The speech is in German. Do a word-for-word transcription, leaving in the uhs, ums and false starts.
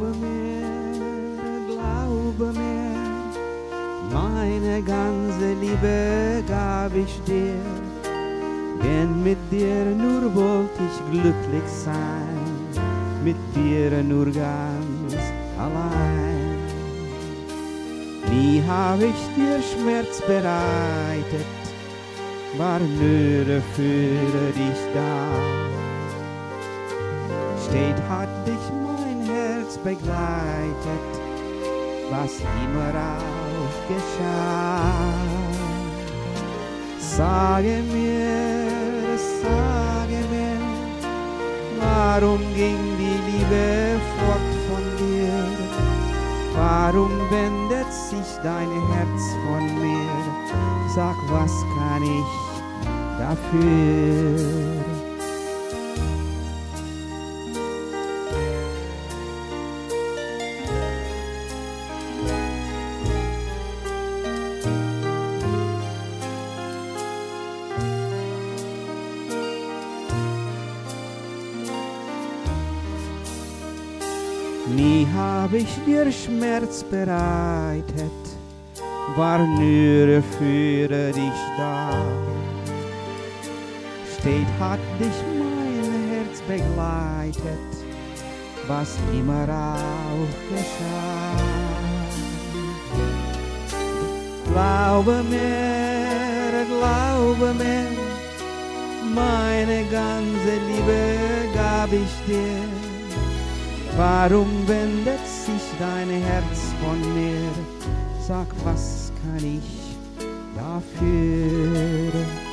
Glaube mir, glaube mir, meine ganze Liebe gab ich dir, denn mit dir nur wollte ich glücklich sein, mit dir nur ganz allein. Nie hab ich dir Schmerz bereitet, war nur für dich da. Stets hat dich mein Herz begleitet, was immer auch geschah. Sage mir, sage mir, warum ging die Liebe fort von dir? Warum wendet sich dein Herz von mir? Sag, was kann ich dafür? Nie hab ich dir Schmerz bereitet, war nur für dich da. Stets hat dich mein Herz begleitet, was immer auch geschah. Glaube mir, glaube mir, meine ganze Liebe gab ich dir. Warum wendet sich dein Herz von mir? Sag, was kann ich dafür?